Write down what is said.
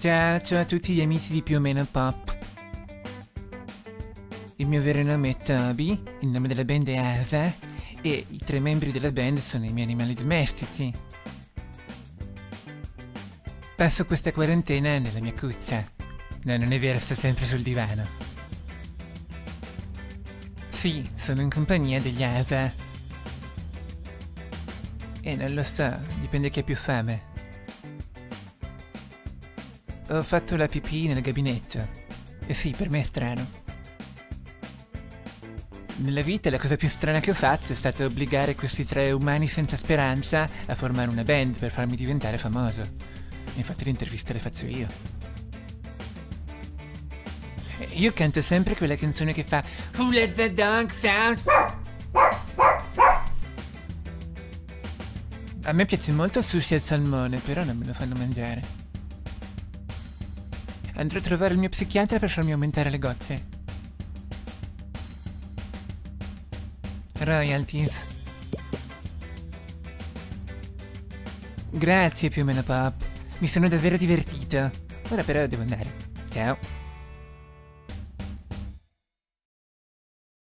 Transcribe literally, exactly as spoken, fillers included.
Ciao, ciao a tutti gli amici di Più o Meno Pop. Il mio vero nome è Toby, il nome della band è Asa e i tre membri della band sono i miei animali domestici. Passo questa quarantena nella mia cuccia. No, non è vero, sto sempre sul divano. Sì, sono in compagnia degli Asa. E non lo so, dipende chi ha più fame. Ho fatto la pipì nel gabinetto. E sì, per me è strano. Nella vita la cosa più strana che ho fatto è stato obbligare questi tre umani senza speranza a formare una band per farmi diventare famoso. E infatti le interviste le faccio io. Io canto sempre quella canzone che fa Who let the dog out? A me piace molto il sushi al salmone, però non me lo fanno mangiare. Andrò a trovare il mio psichiatra per farmi aumentare le gozze. Royalties. Grazie Più o Meno Pop. Mi sono davvero divertito. Ora però devo andare. Ciao.